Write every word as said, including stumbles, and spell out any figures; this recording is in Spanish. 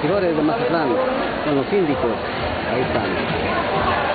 regidores de Mazatlán, con los síndicos. Ahí están.